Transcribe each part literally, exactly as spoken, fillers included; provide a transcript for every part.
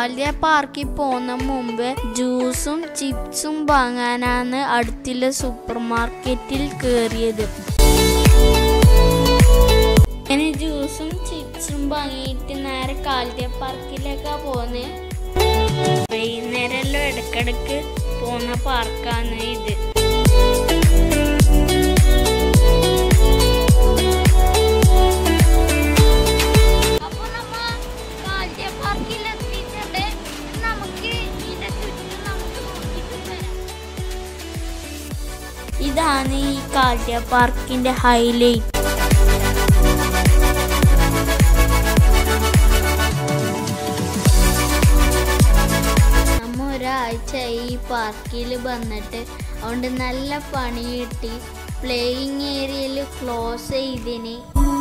കാലിയ പാർക്കിൽ പോകുന്ന മുമ്പ് ജ്യൂസും ചിപ്സും വാങ്ങാനാണ് അടുത്തുള്ള സൂപ്പർ മാർക്കറ്റിൽ കയറിയത്. അങ്ങനെ ജ്യൂസും ചിപ്സും വാങ്ങിയിട്ട് നേരെ കാലിയ പാർക്കിലേക്കാ പോകുന്നത്. വൈകുന്നേരമെല്ലാം ഇടക്കിടക്ക് പോകുന്ന പാർക്കാണ് ഇത്. ഇതാണ് ഈ കാലിയ പാർക്കിന്റെ ഹൈലൈറ്റ്. നമ്മ ഒരാഴ്ച ഈ പാർക്കിൽ വന്നിട്ട് അതുകൊണ്ട് നല്ല പണി കിട്ടി. പ്ലേയിങ് ഏരിയയിൽ ക്ലോസ് ചെയ്തിന്.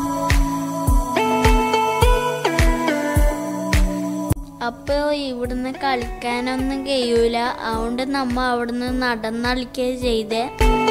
അപ്പോൾ ഇവിടുന്ന് കളിക്കാനൊന്നും കഴിയൂല. അതുകൊണ്ട് നമ്മ അവിടുന്ന് നടന്ന് കളിക്കുക ചെയ്തേ.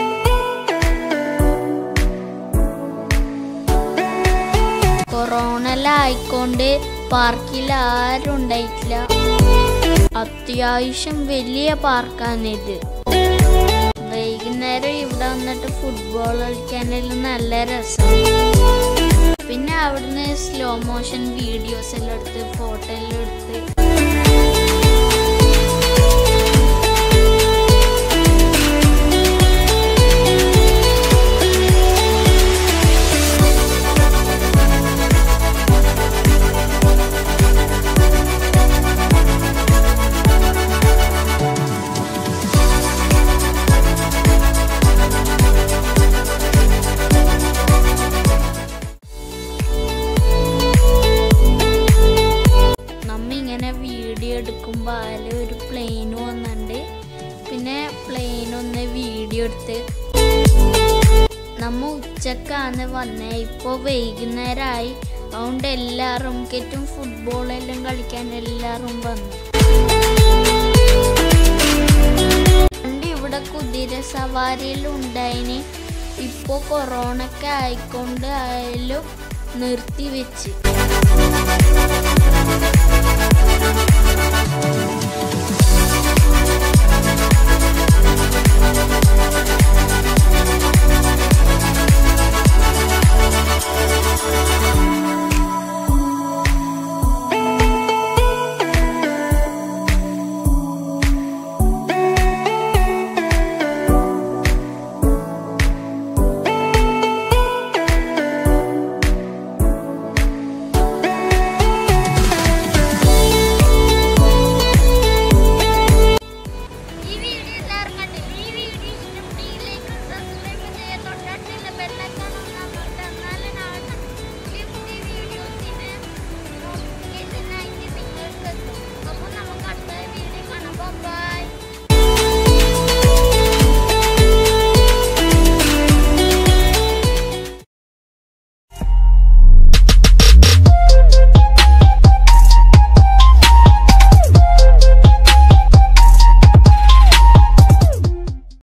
കൊറോണയിലായിക്കൊണ്ട് പാർക്കിൽ ആരും ഉണ്ടായിട്ടില്ല. അത്യാവശ്യം വലിയ പാർക്കാണിത്. വൈകുന്നേരം ഇവിടെ വന്നിട്ട് ഫുട്ബോൾ കളിക്കാനെല്ലാം നല്ല രസം. പിന്നെ അവിടുന്ന് സ്ലോ മോഷൻ വീഡിയോസ് എല്ലാം എടുത്ത് ഫോട്ടോ എല്ലാം എടുത്ത് വീഡിയോ എടുക്കുമ്പോൾ അതിൽ ഒരു പ്ലെയിൻ വന്നിട്ടുണ്ട്. പിന്നെ പ്ലെയിൻ ഒന്ന് വീഡിയോ എടുത്ത് നമ്മ ഉച്ചക്കാണ് വന്നേ. ഇപ്പോൾ വൈകുന്നേരമായി. അതുകൊണ്ട് എല്ലാവരും ക്രിക്കറ്റും ഫുട്ബോളെല്ലാം കളിക്കാൻ എല്ലാവരും വന്നു. പണ്ട് ഇവിടെ കുതിര സവാരിയെല്ലാം ഉണ്ടായിന്. ഇപ്പോൾ കൊറോണയൊക്കെ ആയിക്കൊണ്ട് ആയാലും നിർത്തി വെച്ച്.